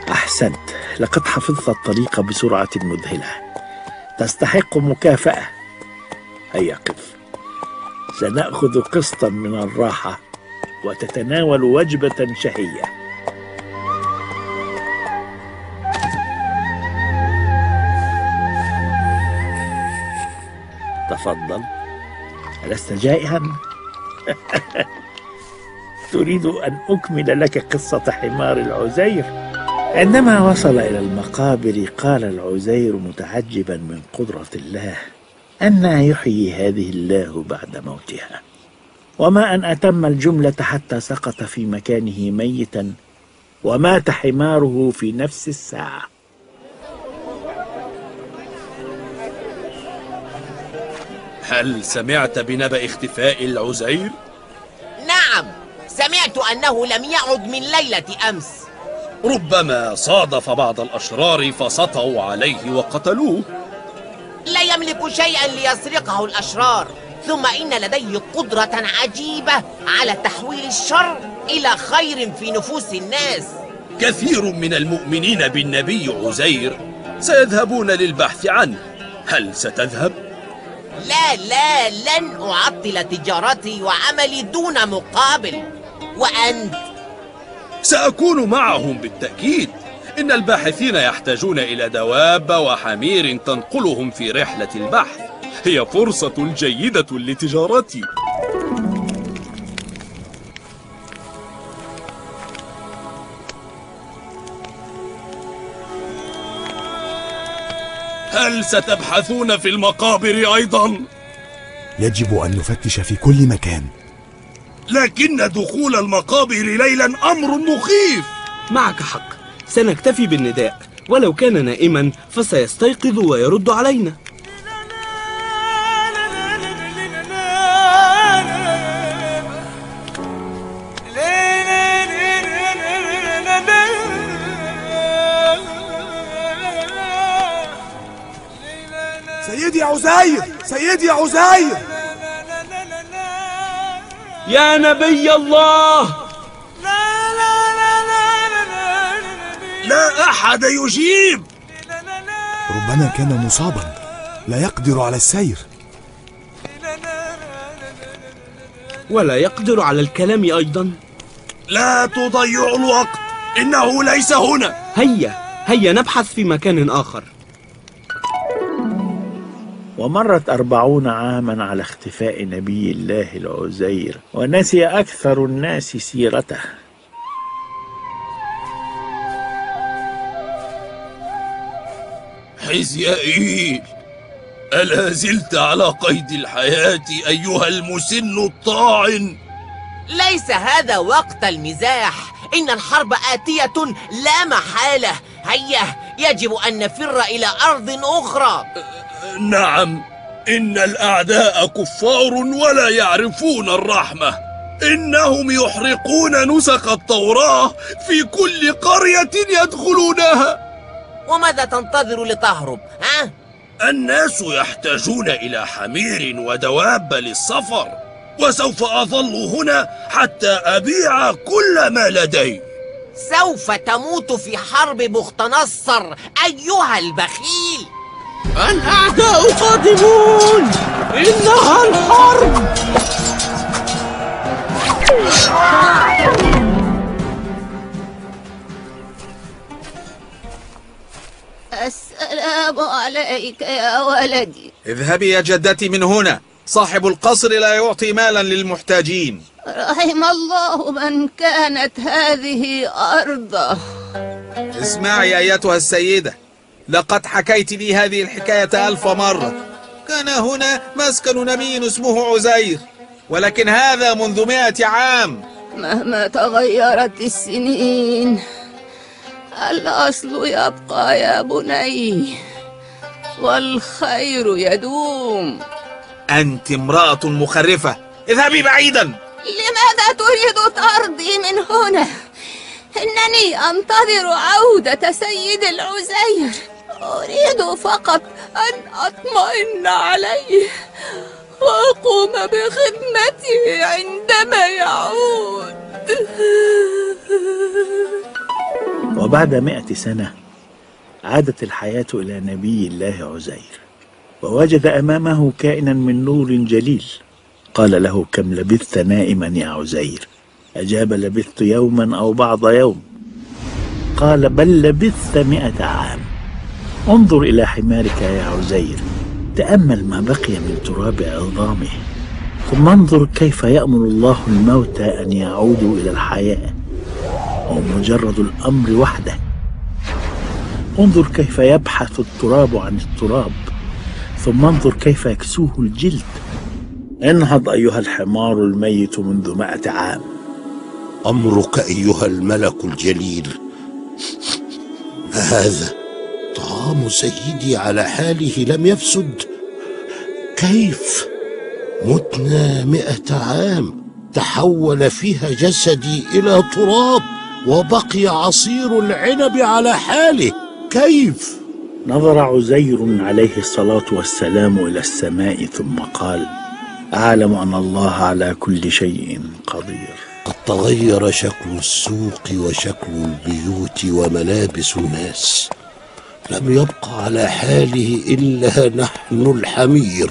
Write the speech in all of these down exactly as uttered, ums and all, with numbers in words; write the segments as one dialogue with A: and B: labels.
A: أحسنت، لقد حفظت الطريق بسرعة مذهلة. تستحق مكافأة. هيا قف، سنأخذ قسطا من الراحة وتتناول وجبة شهية. تفضل. ألست جائعا؟ تريد أن أكمل لك قصة حمار العزير؟ عندما وصل إلى المقابر قال العزير متعجبا من قدرة الله: أنى يحيي هذه الله بعد موتها؟ وما أن أتم الجملة حتى سقط في مكانه ميتا ومات حماره في نفس الساعة.
B: هل سمعت بنبأ اختفاء العزير؟
C: نعم، سمعت أنه لم يعد من ليلة أمس.
B: ربما صادف بعض الأشرار فسطوا عليه وقتلوه.
C: لا يملك شيئا ليسرقه الأشرار، ثم إن لديه قدرة عجيبة على تحويل الشر إلى خير في نفوس الناس.
B: كثير من المؤمنين بالنبي عزير سيذهبون للبحث عنه. هل ستذهب؟
C: لا لا، لن أعطل تجارتي وعملي دون مقابل. وأنت؟
B: سأكون معهم بالتأكيد. إن الباحثين يحتاجون إلى دواب وحمير تنقلهم في رحلة البحث. هي فرصة جيدة لتجارتي. هل ستبحثون في المقابر أيضا؟
D: يجب أن نفتش في كل مكان،
B: لكن دخول المقابر ليلا أمر مخيف.
E: معك حق، سنكتفي بالنداء، ولو كان نائما فسيستيقظ ويرد علينا.
D: سيدي عزير، سيدي عزير،
E: يا نبي الله.
B: لا أحد يجيب.
D: ربما كان مصابا، لا يقدر على السير،
E: ولا يقدر على الكلام أيضا.
B: لا تضيعوا الوقت، إنه ليس هنا.
E: هيا هيا نبحث في مكان آخر.
A: ومرت أربعون عاما على اختفاء نبي الله العزير، ونسي أكثر الناس سيرته.
B: حزيائي، ألا زلت على قيد الحياة أيها المسن الطاعن؟
C: ليس هذا وقت المزاح، إن الحرب آتية لا محالة. هيا، يجب أن نفر إلى أرض أخرى.
B: نعم، إن الأعداء كفار ولا يعرفون الرحمة. إنهم يحرقون نسخ التوراة في كل قرية يدخلونها.
C: وماذا تنتظر لتهرب؟ ها؟
B: الناس يحتاجون إلى حمير ودواب للسفر، وسوف أظل هنا حتى أبيع كل ما لدي.
C: سوف تموت في حرب بخت نصر أيها البخيل.
E: الأعداء قادمون، إنها الحرب.
F: السلام عليك يا ولدي.
G: اذهبي يا جدتي من هنا، صاحب القصر لا يعطي مالا للمحتاجين.
F: رحم الله من كانت هذه أرضه.
G: اسمعي أيتها السيدة، لقد حكيت لي هذه الحكاية ألف مرة. كان هنا مسكن نبي اسمه عزير، ولكن هذا منذ مئة عام.
F: مهما تغيرت السنين الأصل يبقى يا بني، والخير يدوم.
G: أنت امرأة مخرفة، اذهبي بعيدا.
F: لماذا تريد طردي من هنا؟ إنني أنتظر عودة سيد العزير، أريد فقط أن أطمئن عليه وأقوم بخدمته عندما يعود.
A: وبعد مئة سنة عادت الحياة إلى نبي الله عزير، ووجد أمامه كائنا من نور جليل. قال له: كم لبثت نائما يا عزير؟ أجاب: لبثت يوما أو بعض يوم. قال: بل لبثت مئة عام. انظر إلى حمارك يا عزير، تأمل ما بقي من تراب عظامه، ثم انظر كيف يأمر الله الموتى أن يعودوا إلى الحياة، ومجرد الأمر وحده. انظر كيف يبحث التراب عن التراب، ثم انظر كيف يكسوه الجلد. انهض أيها الحمار الميت منذ مائة عام.
H: أمرك أيها الملك الجليل. هذا طعام سيدي على حاله لم يفسد. كيف؟ متنا مئة عام تحول فيها جسدي إلى تراب، وبقي عصير العنب على حاله. كيف؟
A: نظر عزير عليه الصلاة والسلام إلى السماء ثم قال: أعلم أن الله على كل شيء قدير.
H: قد تغير شكل السوق وشكل البيوت وملابس الناس، لم يبق على حاله إلا نحن الحمير.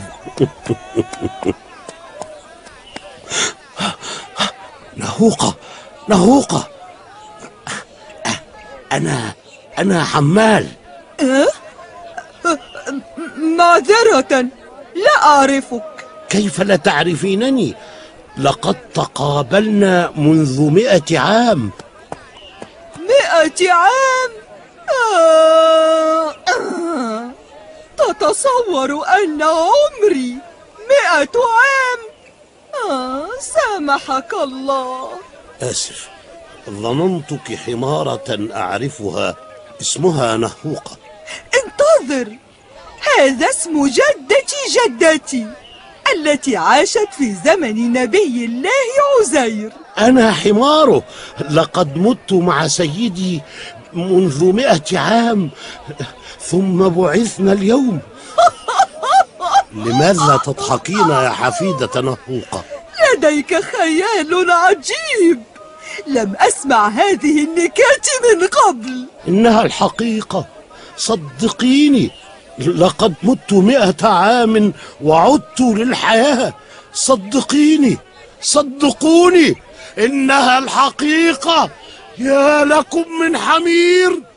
H: نهوقة نهوقة، أنا أنا حمال.
I: أه؟ معذرة، لا أعرفك.
H: كيف لا تعرفينني؟ لقد تقابلنا منذ مئة عام.
I: مئة عام؟ آه آه. تتصور أن عمري مئة عام؟ آه سامحك الله.
H: آسف، ظننتك حمارة أعرفها، اسمها نهوقة.
I: انتظر، هذا اسم جدتي جدتي التي عاشت في زمن نبي الله عزير.
H: أنا حماره، لقد مت مع سيدي منذ مئة عام، ثم بعثنا اليوم. لماذا تضحكين يا حفيدة نهوقة؟
I: لديك خيال عجيب، لم أسمع هذه النكات من قبل.
H: إنها الحقيقة، صدقيني، لقد مت مئة عام وعدت للحياة. صدقيني، صدقوني، إنها الحقيقة. يا لكم من حمير.